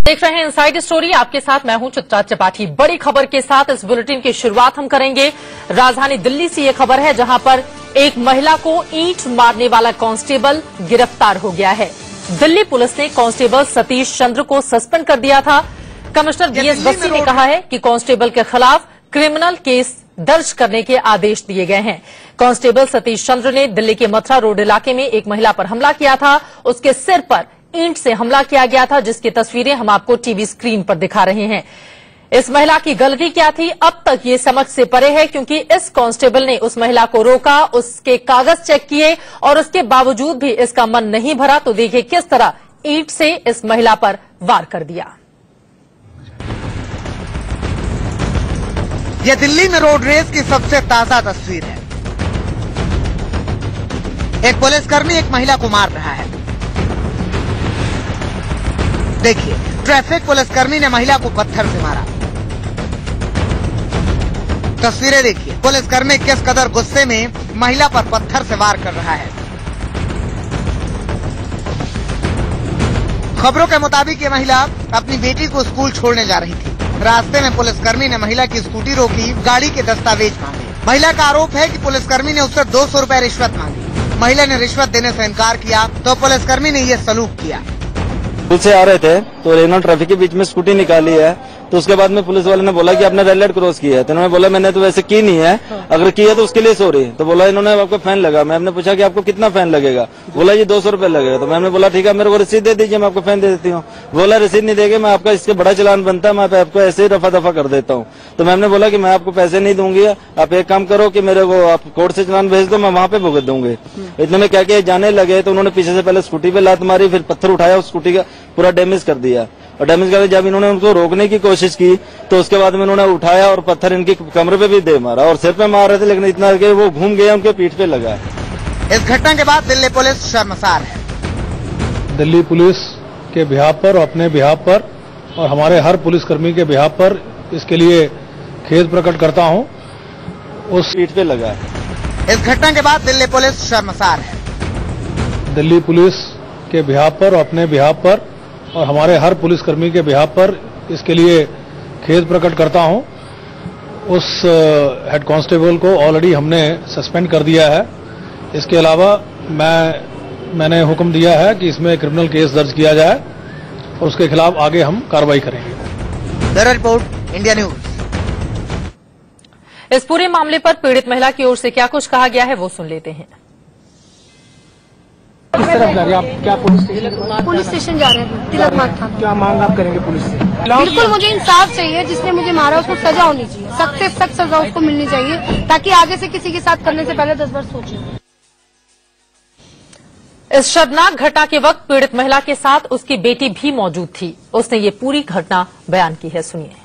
देख रहे हैं इनसाइड स्टोरी, आपके साथ मैं हूं चित्रा त्रिपाठी। बड़ी खबर के साथ इस बुलेटिन की शुरुआत हम करेंगे। राजधानी दिल्ली से ये खबर है, जहां पर एक महिला को ईंट मारने वाला कांस्टेबल गिरफ्तार हो गया है। दिल्ली पुलिस ने कांस्टेबल सतीश चंद्र को सस्पेंड कर दिया था। कमिश्नर बीएस बस्सी ने कहा है कि कांस्टेबल के खिलाफ क्रिमिनल केस दर्ज करने के आदेश दिए गए हैं। कांस्टेबल सतीश चंद्र ने दिल्ली के मथुरा रोड इलाके में एक महिला पर हमला किया था। उसके सिर पर ईंट से हमला किया गया था, जिसकी तस्वीरें हम आपको टीवी स्क्रीन पर दिखा रहे हैं। इस महिला की गलती क्या थी, अब तक ये समझ से परे है, क्योंकि इस कांस्टेबल ने उस महिला को रोका, उसके कागज चेक किए और उसके बावजूद भी इसका मन नहीं भरा। तो देखिए किस तरह ईंट से इस महिला पर वार कर दिया। यह दिल्ली में रोड रेस की सबसे ताजा तस्वीर है। एक पुलिसकर्मी एक महिला को मार रहा है। देखिए, ट्रैफिक पुलिसकर्मी ने महिला को पत्थर से मारा। तस्वीरें देखिए, पुलिसकर्मी किस कदर गुस्से में महिला पर पत्थर से वार कर रहा है। खबरों के मुताबिक ये महिला अपनी बेटी को स्कूल छोड़ने जा रही थी। रास्ते में पुलिसकर्मी ने महिला की स्कूटी रोकी, गाड़ी के दस्तावेज मांगे। महिला का आरोप है कि पुलिसकर्मी ने उससे 200 रुपए रिश्वत मांगी। महिला ने रिश्वत देने से इनकार किया तो पुलिसकर्मी ने ये सलूक किया। पुलिस से आ रहे थे तो रेनॉल्ड ट्रैफिक के बीच में स्कूटी निकाली है, तो उसके बाद में पुलिस वाले ने बोला कि आपने रेड लाइट क्रॉस की है। तो इन्होंने बोला मैंने तो वैसे की नहीं है, अगर की है तो उसके लिए सॉरी। तो बोला इन्होंने आपको फाइन लगा। मैम ने पूछा कि आपको कितना फाइन लगेगा, बोला ये 200 रुपए लगेगा। तो मैम ने बोला ठीक है, मेरे को रसीद दे दीजिए, मैं आपको फाइन दे देती हूँ। बोला रसीद नहीं देंगे, मैं आपका इसके बड़ा चलान बनता है, मैं आपको ऐसे ही रफा दफा कर देता हूँ। तो मैम ने बोला कि मैं आपको पैसे नहीं दूंगी, आप एक काम करो कि मेरे को आप कोर्ट से चलान भेज दो, मैं वहाँ पे भुगत दूंगी। इतने में क्या क्या जाने लगे तो उन्होंने पीछे से पहले स्कूटी पे लात मारी, फिर पत्थर उठाया, उस स्कूटी का पूरा डैमेज कर दिया। और डैमेज करके जब इन्होंने उनको रोकने की कोशिश की तो उसके बाद में उन्होंने उठाया और पत्थर इनकी कमरे पे भी दे मारा और सिर पे मार रहे थे, लेकिन इतना कि वो घूम गया, उनके पीठ पे लगा। इस घटना के बाद दिल्ली पुलिस शर्मसार है। दिल्ली पुलिस के बिहाफ पर, अपने बिहाफ पर और हमारे हर पुलिसकर्मी के बिहाफ पर इसके लिए खेद प्रकट करता हूं। उस पीठ पे लगा। इस घटना के बाद दिल्ली पुलिस शर्मसार है। दिल्ली पुलिस के बिहाफ पर, अपने बिहाफ पर और हमारे हर पुलिसकर्मी के बिहाफ पर इसके लिए खेद प्रकट करता हूं। उस हेड कांस्टेबल को ऑलरेडी हमने सस्पेंड कर दिया है। इसके अलावा मैंने हुक्म दिया है कि इसमें क्रिमिनल केस दर्ज किया जाए और उसके खिलाफ आगे हम कार्रवाई करेंगे। Bureau report, India news. इस पूरे मामले पर पीड़ित महिला की ओर से क्या कुछ कहा गया है, वो सुन लेते हैं। किस तरफ जा रहे हैं आप? क्या पुलिस स्टेशन जा रहे हैं, तिलक मार्ग था। क्या मांग आप करेंगे पुलिस से? बिल्कुल मुझे इंसाफ चाहिए। जिसने मुझे मारा उसको सजा होनी चाहिए, सख्त से सख्त सजा उसको मिलनी चाहिए, ताकि आगे से किसी के साथ करने से पहले 10 बार सोचे। इस शर्मनाक घटना के वक्त पीड़ित महिला के साथ उसकी बेटी भी मौजूद थी। उसने ये पूरी घटना बयान की है, सुनिए।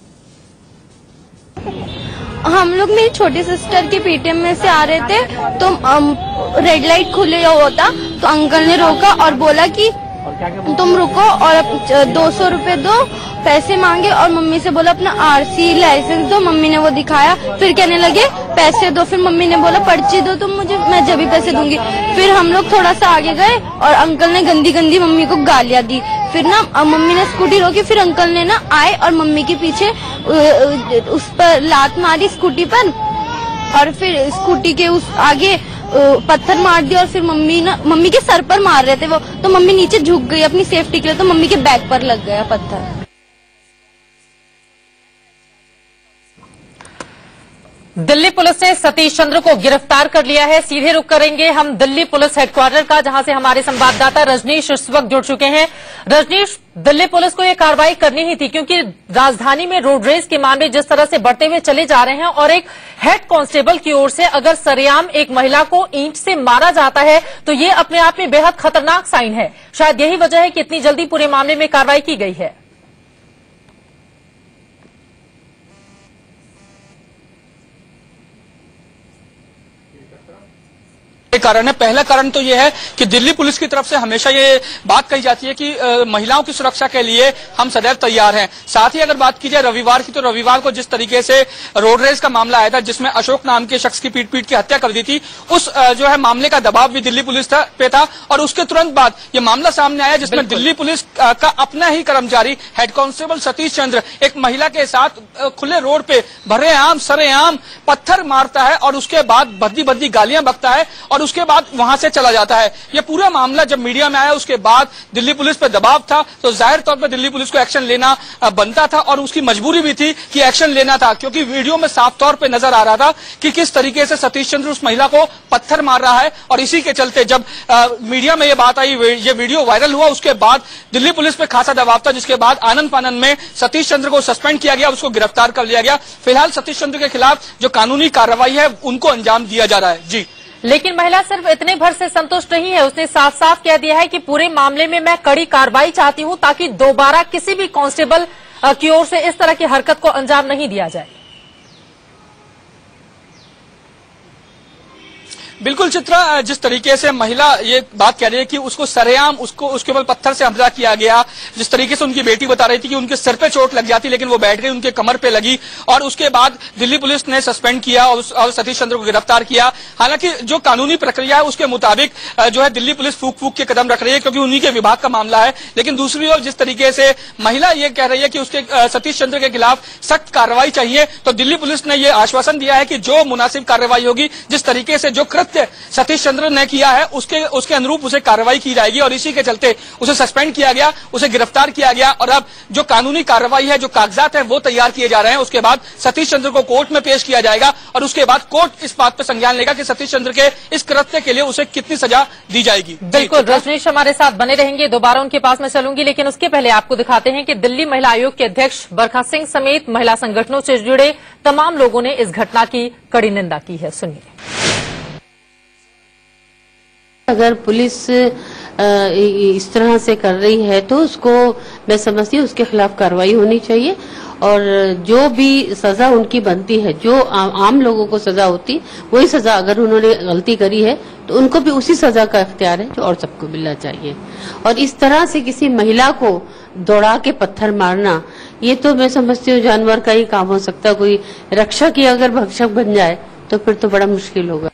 हम लोग मेरी छोटी सिस्टर के पेटीएम में से आ रहे थे तो रेड लाइट खुले होता तो अंकल ने रोका और बोला कि तुम रुको और 200 रुपए दो, पैसे मांगे और मम्मी से बोला अपना आरसी लाइसेंस दो। मम्मी ने वो दिखाया, फिर कहने लगे पैसे दो। फिर मम्मी ने बोला पर्ची दो तुम मुझे, मैं जब भी पैसे दूंगी। फिर हम लोग थोड़ा सा आगे गए और अंकल ने गंदी गंदी मम्मी को गालियां दी। फिर ना मम्मी ने स्कूटी रोकी, फिर अंकल ने ना आए और मम्मी के पीछे उस पर लात मारी स्कूटी पर और फिर स्कूटी के उस आगे पत्थर मार दिया। और फिर मम्मी के सर पर मार रहे थे वो, तो मम्मी नीचे झुक गई अपनी सेफ्टी के लिए, तो मम्मी के बैक पर लग गया पत्थर। दिल्ली पुलिस ने सतीश चंद्र को गिरफ्तार कर लिया है। सीधे रुख करेंगे हम दिल्ली पुलिस हेडक्वार्टर का, जहां से हमारे संवाददाता रजनीश इस वक्त जुड़ चुके हैं। रजनीश, दिल्ली पुलिस को यह कार्रवाई करनी ही थी, क्योंकि राजधानी में रोड रेस के मामले जिस तरह से बढ़ते हुए चले जा रहे हैं और एक हेड कांस्टेबल की ओर से अगर सरेआम एक महिला को ईंट से मारा जाता है तो ये अपने आप में बेहद खतरनाक साइन है। शायद यही वजह है कि इतनी जल्दी पूरे मामले में कार्रवाई की गई है। कारण है। पहला कारण तो यह है कि दिल्ली पुलिस की तरफ से हमेशा ये बात कही जाती है कि महिलाओं की सुरक्षा के लिए हम सदैव तैयार हैं। साथ ही अगर बात की जाए रविवार की, तो रविवार को जिस तरीके से रोड रेस का मामला आया था जिसमें अशोक नाम के शख्स की पीट की हत्या कर दी थी, उस जो है मामले का दबाव भी दिल्ली पुलिस पे था और उसके तुरंत बाद ये मामला सामने आया जिसमें दिल्ली पुलिस का अपना ही कर्मचारी हेड कांस्टेबल सतीश चंद्र एक महिला के साथ खुले रोड पे भरेआम सरेआम पत्थर मारता है और उसके बाद भद्दी गालियां बकता है और उसके बाद वहां से चला जाता है। यह पूरा मामला जब मीडिया में आया उसके बाद दिल्ली पुलिस पे दबाव था, तो जाहिर तौर पर दिल्ली पुलिस को एक्शन लेना बनता था और उसकी मजबूरी भी थी कि एक्शन लेना था, क्योंकि वीडियो में साफ तौर पे नजर आ रहा था कि किस तरीके से सतीश चंद्र उस महिला को पत्थर मार रहा है। और इसी के चलते जब मीडिया में ये बात आई, ये वीडियो वायरल हुआ, उसके बाद दिल्ली पुलिस पे खासा दबाव था, जिसके बाद आनंद फानंद में सतीश चंद्र को सस्पेंड किया गया, उसको गिरफ्तार कर लिया गया। फिलहाल सतीश चंद्र के खिलाफ जो कानूनी कार्रवाई है उनको अंजाम दिया जा रहा है। जी, लेकिन महिला सिर्फ इतने भर से संतुष्ट नहीं है, उसने साफ साफ कह दिया है कि पूरे मामले में मैं कड़ी कार्रवाई चाहती हूं ताकि दोबारा किसी भी कांस्टेबल की ओर से इस तरह की हरकत को अंजाम नहीं दिया जाए। बिल्कुल चित्रा, जिस तरीके से महिला ये बात कह रही है कि उसको सरेआम उसके ऊपर पत्थर से हमला किया गया, जिस तरीके से उनकी बेटी बता रही थी कि उनके सिर पे चोट लग जाती लेकिन वो बैठ गई, उनके कमर पे लगी और उसके बाद दिल्ली पुलिस ने सस्पेंड किया और सतीश चंद्र को गिरफ्तार किया। हालांकि जो कानूनी प्रक्रिया है उसके मुताबिक जो है दिल्ली पुलिस फूक के कदम रख रही है क्योंकि उन्हीं के विभाग का मामला है। लेकिन दूसरी ओर जिस तरीके से महिला ये कह रही है कि उसके सतीश चंद्र के खिलाफ सख्त कार्रवाई चाहिए, तो दिल्ली पुलिस ने ये आश्वासन दिया है कि जो मुनासिब कार्रवाई होगी, जिस तरीके से जो सतीश चंद्र ने किया है उसके अनुरूप उसे कार्रवाई की जाएगी और इसी के चलते उसे सस्पेंड किया गया, उसे गिरफ्तार किया गया और अब जो कानूनी कार्रवाई है, जो कागजात है वो तैयार किए जा रहे हैं। उसके बाद सतीश चंद्र को कोर्ट में पेश किया जाएगा और उसके बाद कोर्ट इस बात पर संज्ञान लेगा कि सतीश चंद्र के इस कृत्य के लिए उसे कितनी सजा दी जाएगी। बिल्कुल, रजनीश हमारे साथ बने रहेंगे, दोबारा उनके पास मैं चलूंगी, लेकिन उसके पहले आपको दिखाते हैं कि दिल्ली महिला आयोग के अध्यक्ष बरखा सिंह समेत महिला संगठनों से जुड़े तमाम लोगों ने इस घटना की कड़ी निंदा की है। सुनिए। अगर पुलिस इस तरह से कर रही है तो उसको मैं समझती हूँ उसके खिलाफ कार्रवाई होनी चाहिए और जो भी सजा उनकी बनती है, जो आम लोगों को सजा होती वही सजा, अगर उन्होंने गलती करी है तो उनको भी उसी सजा का इख्तियार है जो और सबको मिलना चाहिए। और इस तरह से किसी महिला को दौड़ा के पत्थर मारना, ये तो मैं समझती हूँ जानवर का ही काम हो सकता है। कोई रक्षक ही अगर भक्षक बन जाए तो फिर तो बड़ा मुश्किल होगा।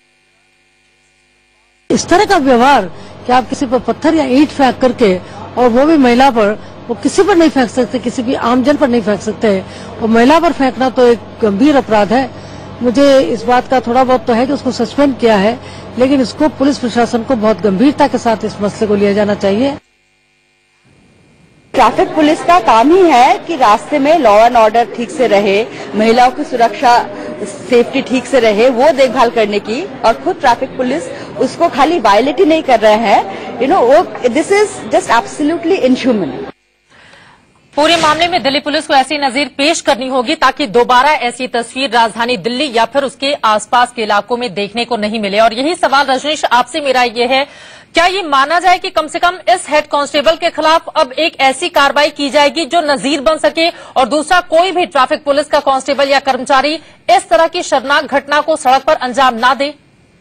इस तरह का व्यवहार कि आप किसी पर पत्थर या ईंट फेंक करके, और वो भी महिला पर, वो किसी पर नहीं फेंक सकते, किसी भी आमजन पर नहीं फेंक सकते, और महिला पर फेंकना तो एक गंभीर अपराध है। मुझे इस बात का थोड़ा बहुत तो है कि उसको सस्पेंड किया है, लेकिन इसको पुलिस प्रशासन को बहुत गंभीरता के साथ इस मसले को लिया जाना चाहिए। ट्रैफिक पुलिस का काम ही है कि रास्ते में लॉ एंड ऑर्डर ठीक से रहे, महिलाओं की सुरक्षा सेफ्टी ठीक से रहे, वो देखभाल करने की, और खुद ट्रैफिक पुलिस उसको खाली वायलेट ही नहीं कर रहे हैं, वो this is just absolutely inhuman. पूरे मामले में दिल्ली पुलिस को ऐसी नजीर पेश करनी होगी ताकि दोबारा ऐसी तस्वीर राजधानी दिल्ली या फिर उसके आसपास के इलाकों में देखने को नहीं मिले। और यही सवाल रजनीश आपसे मेरा ये है, क्या ये माना जाए कि कम से कम इस हेड कांस्टेबल के खिलाफ अब एक ऐसी कार्रवाई की जाएगी जो नजीर बन सके और दूसरा कोई भी ट्रैफिक पुलिस का कांस्टेबल या कर्मचारी इस तरह की शर्मनाक घटना को सड़क पर अंजाम ना दे?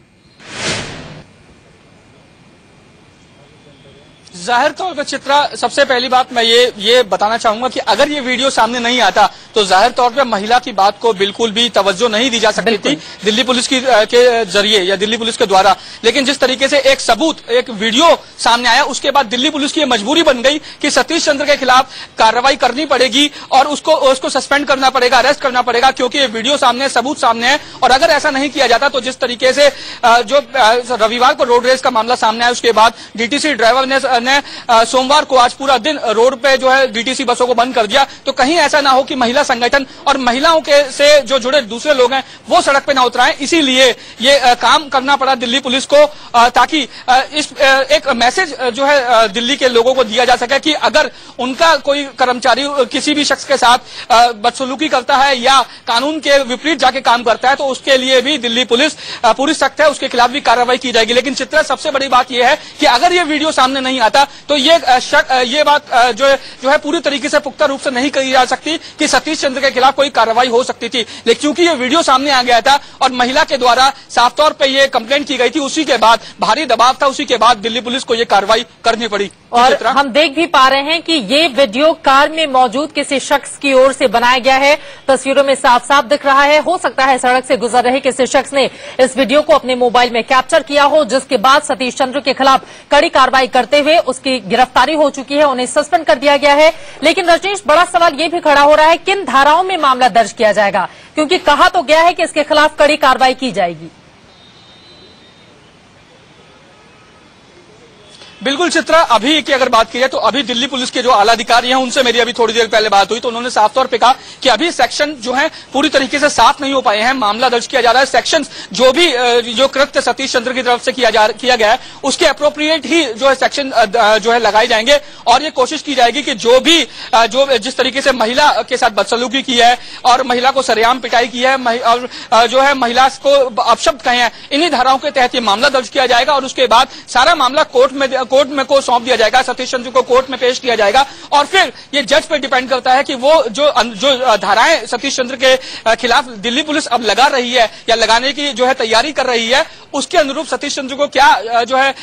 जाहिर तौर पर चित्रा, सबसे पहली बात मैं ये बताना चाहूंगा कि अगर ये वीडियो सामने नहीं आता तो जाहिर तौर पर महिला की बात को बिल्कुल भी तवज्जो नहीं दी जा सकती थी दिल्ली पुलिस के जरिए या दिल्ली पुलिस के द्वारा। लेकिन जिस तरीके से एक सबूत, एक वीडियो सामने आया, उसके बाद दिल्ली पुलिस की मजबूरी बन गई कि सतीश चंद्र के खिलाफ कार्रवाई करनी पड़ेगी और उसको सस्पेंड करना पड़ेगा, अरेस्ट करना पड़ेगा, क्योंकि ये वीडियो सामने, सबूत सामने है। और अगर ऐसा नहीं किया जाता तो जिस तरीके से जो रविवार को रोड रेस का मामला सामने आया, उसके बाद डीटीसी ड्राइवर ने सोमवार को आज पूरा दिन रोड पे जो है डीटीसी बसों को बंद कर दिया, तो कहीं ऐसा ना हो कि महिला संगठन और महिलाओं के से जो जुड़े दूसरे लोग हैं वो सड़क पे ना उतराएं। इसीलिए ये काम करना पड़ा दिल्ली पुलिस को, ताकि एक मैसेज जो है दिल्ली के लोगों को दिया जा सके कि अगर उनका कोई कर्मचारी किसी भी शख्स के साथ बदसलूकी करता है या कानून के विपरीत जाके काम करता है तो उसके लिए भी दिल्ली पुलिस पूरी सख्त है, उसके खिलाफ भी कार्रवाई की जाएगी। लेकिन चित्रा, सबसे बड़ी बात यह है कि अगर ये वीडियो सामने नहीं आता था। तो ये बात जो है पूरी तरीके से पुख्ता रूप से नहीं कही जा सकती कि सतीश चंद्र के खिलाफ कोई कार्रवाई हो सकती थी, लेकिन क्योंकि ये वीडियो सामने आ गया था और महिला के द्वारा साफ तौर पर यह कंप्लेंट की गई थी, उसी के बाद भारी दबाव था, उसी के बाद दिल्ली पुलिस को यह कार्रवाई करनी पड़ी। और हम देख भी पा रहे हैं कि ये वीडियो कार में मौजूद किसी शख्स की ओर से बनाया गया है। तस्वीरों में साफ साफ दिख रहा है, हो सकता है सड़क से गुजर रहे किसी शख्स ने इस वीडियो को अपने मोबाइल में कैप्चर किया हो, जिसके बाद सतीश चंद्र के खिलाफ कड़ी कार्रवाई करते हुए उसकी गिरफ्तारी हो चुकी है, उन्हें सस्पेंड कर दिया गया है। लेकिन रजनीश, बड़ा सवाल ये भी खड़ा हो रहा है, किन धाराओं में मामला दर्ज किया जाएगा, क्योंकि कहा तो गया है कि इसके खिलाफ कड़ी कार्रवाई की जाएगी। बिल्कुल चित्रा, अभी की अगर बात की जाए तो अभी दिल्ली पुलिस के जो आला अधिकारी हैं उनसे मेरी अभी थोड़ी देर पहले बात हुई तो उन्होंने साफ तौर पे कहा कि अभी सेक्शन जो है पूरी तरीके से साफ नहीं हो पाए हैं, मामला दर्ज किया जा रहा है। सेक्शन जो कृत्य सतीश चंद्र की तरफ से किया गया है उसके अप्रोप्रिएट ही जो है सेक्शन जो है लगाए जाएंगे और ये कोशिश की जाएगी कि जो जिस तरीके से महिला के साथ बदसलूकी की है और महिला को सरेआम पिटाई की है और जो है महिला को अपशब्द कहे हैं, इन्हीं धाराओं के तहत ये मामला दर्ज किया जाएगा और उसके बाद सारा मामला कोर्ट में को सौंप दिया जाएगा, सतीश चंद्र को कोर्ट में पेश किया जाएगा और फिर ये जज पे डिपेंड करता है कि वो जो धाराएं सतीश चंद्र के खिलाफ दिल्ली पुलिस अब लगा रही है या लगाने की जो है तैयारी कर रही है, उसके अनुरूप सतीश चंद्र को क्या जो है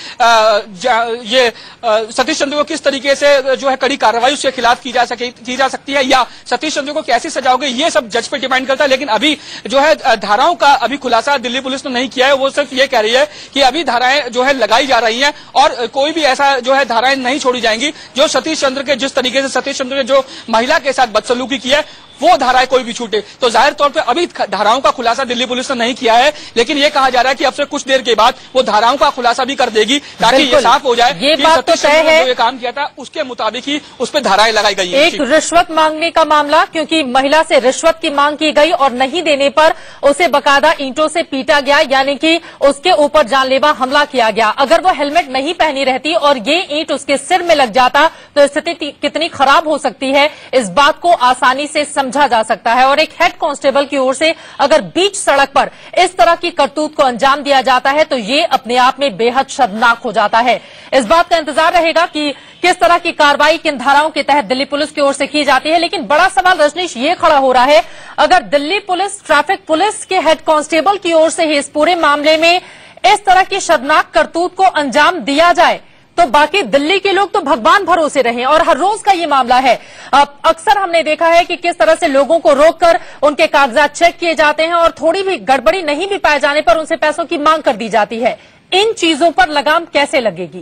सतीश चंद्र को किस तरीके से जो है कड़ी कार्रवाई उसके खिलाफ की जा सकती है या सतीश चंद्र को कैसी सजा होगी, ये सब जज पे डिपेंड करता है। लेकिन अभी जो है धाराओं का अभी खुलासा दिल्ली पुलिस ने नहीं किया है, वो सिर्फ ये कह रही है कि अभी धाराएं जो है लगाई जा रही हैं और कोई भी ऐसा जो है धाराएं नहीं छोड़ी जाएंगी जो सतीश चंद्र के जिस तरीके से सतीश चंद्र ने जो महिला के साथ बदसलूकी की है वो धाराएं कोई भी छूटे। तो जाहिर तौर पे अभी धाराओं का खुलासा दिल्ली पुलिस ने नहीं किया है, लेकिन ये कहा जा रहा है कि अब से कुछ देर के बाद वो धाराओं का खुलासा भी कर देगी ताकि ये साफ हो जाए ये कि बात तो तय है जो ये काम किया था उसके मुताबिक ही उस पर धाराएं लगाई गई हैं। एक रिश्वत मांगने का मामला, क्योंकि महिला से रिश्वत की मांग की गई और नहीं देने पर उसे बकायदा ईंटों से पीटा गया, यानी कि उसके ऊपर जानलेवा हमला किया गया। अगर वो हेलमेट नहीं पहनी रहती और ये ईंट उसके सिर में लग जाता तो स्थिति कितनी खराब हो सकती है, इस बात को आसानी से समझा जा सकता है। और एक हेड कांस्टेबल की ओर से अगर बीच सड़क पर इस तरह की करतूत को अंजाम दिया जाता है तो ये अपने आप में बेहद शर्मनाक हो जाता है। इस बात का इंतजार रहेगा कि किस तरह की कार्रवाई किन धाराओं के तहत दिल्ली पुलिस की ओर से की जाती है। लेकिन बड़ा सवाल रजनीश ये खड़ा हो रहा है, अगर दिल्ली पुलिस ट्रैफिक पुलिस के हेड कांस्टेबल की ओर से ही इस पूरे मामले में इस तरह की शर्मनाक करतूत को अंजाम दिया जाए तो बाकी दिल्ली के लोग तो भगवान भरोसे रहे और हर रोज का ये मामला है। अक्सर हमने देखा है कि किस तरह से लोगों को रोककर उनके कागजात चेक किए जाते हैं और थोड़ी भी गड़बड़ी नहीं भी पाए जाने पर उनसे पैसों की मांग कर दी जाती है। इन चीजों पर लगाम कैसे लगेगी?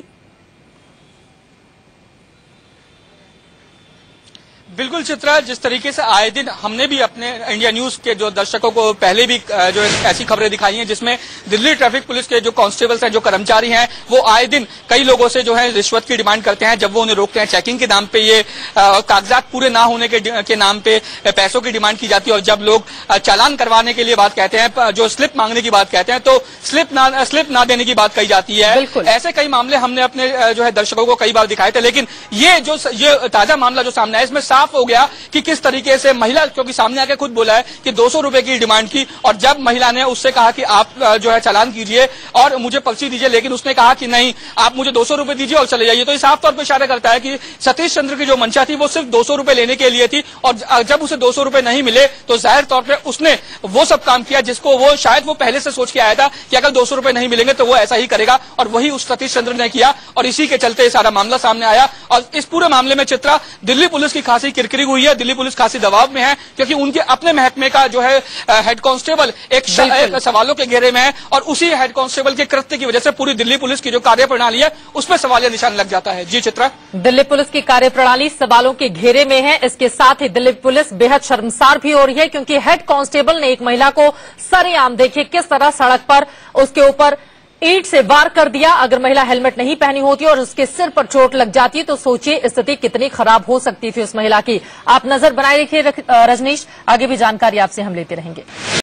बिल्कुल चित्रा, जिस तरीके से आए दिन हमने भी अपने इंडिया न्यूज के जो दर्शकों को पहले भी जो ऐसी खबरें दिखाई हैं जिसमें दिल्ली ट्रैफिक पुलिस के जो कांस्टेबल्स हैं, जो कर्मचारी हैं, वो आए दिन कई लोगों से जो है रिश्वत की डिमांड करते हैं। जब वो उन्हें रोकते हैं चेकिंग के नाम पे, ये कागजात पूरे ना होने के नाम पे पैसों की डिमांड की जाती है और जब लोग चालान करवाने के लिए बात कहते हैं, जो स्लिप मांगने की बात कहते हैं तो स्लिप ना देने की बात कही जाती है। ऐसे कई मामले हमने अपने जो है दर्शकों को कई बार दिखाए थे, लेकिन ये ताजा मामला जो सामने है इसमें साफ हो गया कि किस तरीके से महिला, क्योंकि सामने आके खुद बोला है कि 200 रुपए की डिमांड की और जब महिला ने उससे कहा कि आप जो है चालान कीजिए और मुझे पर्ची दीजिए, लेकिन उसने कहा कि नहीं, आप मुझे 200 रुपए दीजिए और चले जाइए। तो ये साफ तौर पर इशारा करता है कि सतीश चंद्र की जो मंशा थी वो सिर्फ 200 रुपए लेने के लिए थी और जब उसे 200 रुपए नहीं मिले तो जाहिर तौर पर उसने वो सब काम किया जिसको वो शायद वो पहले से सोच के आया था कि अगर 200 रुपए नहीं मिलेंगे तो वो ऐसा ही करेगा और वही उस सतीश चंद्र ने किया और इसी के चलते सारा मामला सामने आया। और इस पूरे मामले में चित्रा, दिल्ली पुलिस की खासी किरकिरी हुई है, दिल्ली पुलिस खासी दबाव में है क्योंकि उनके अपने महकमे का जो है हेड कांस्टेबल एक सवालों के घेरे में है और उसी हेड कांस्टेबल के कृत्य की वजह से पूरी दिल्ली पुलिस की जो कार्यप्रणाली है उसमें सवालिया निशान लग जाता है। जी चित्रा, दिल्ली पुलिस की कार्यप्रणाली सवालों के घेरे में है। इसके साथ ही दिल्ली पुलिस बेहद शर्मसार भी हो रही है क्योंकि हेड कांस्टेबल ने एक महिला को सरेआम, देखिए किस तरह सड़क पर उसके ऊपर ईंट से वार कर दिया। अगर महिला हेलमेट नहीं पहनी होती और उसके सिर पर चोट लग जाती तो सोचिए स्थिति कितनी खराब हो सकती थी उस महिला की। आप नजर बनाए रखिए रजनीश, आगे भी जानकारी आपसे हम लेते रहेंगे।